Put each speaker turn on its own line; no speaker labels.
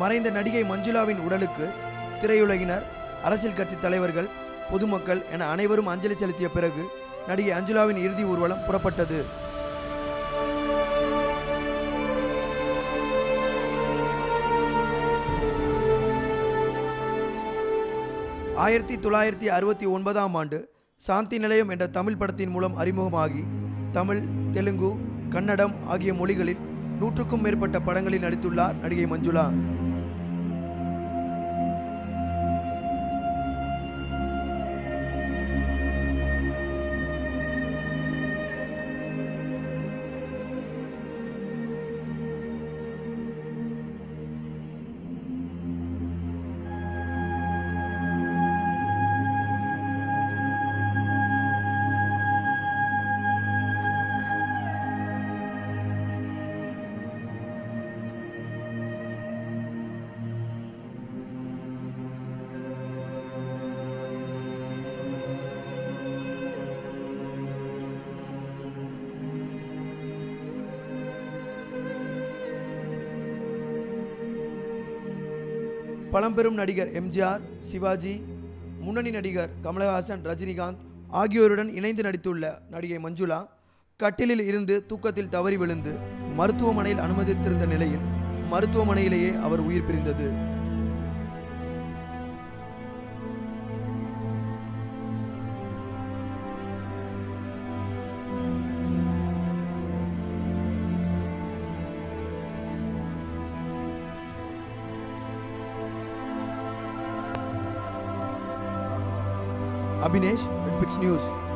மறைந்த நடிகை மஞ்சுளாவின் உடலுக்கு திரையுலகினர், அரசியல் கட்சி தலைவர்கள், பொதுமக்கள் என அனைவரும் அஞ்சலி செலுத்திய பிறகு நடிகை மஞ்சுளாவின் இறுதி ஊர்வலம் புறப்பட்டது. ஆயிரத்தி 1969ஆம் ஆண்டு சாந்தி நிலையம் என்ற தமிழ் படத்தின் மூலம் அறிமுகமாகி தமிழ், தெலுங்கு, கன்னடம் ஆகிய மொழிகளில் 100க்கும் மேற்பட்ட படங்களில் நடித்துள்ளார் நடிகை மஞ்சுளா. பழம்பெரும் நடிகர் எம்ஜிஆர், சிவாஜி, முன்னணி நடிகர் கமலஹாசன், ரஜினிகாந்த் ஆகியோருடன் இணைந்து நடித்துள்ள நடிகை மஞ்சுளா கட்டிலில் இருந்து தூக்கத்தில் தவறி விழுந்து மருத்துவமனையில் அனுமதித்திருந்த நிலையில் மருத்துவமனையிலேயே அவர் உயிர் பிரிந்தது. Abinesh, Red Pix news.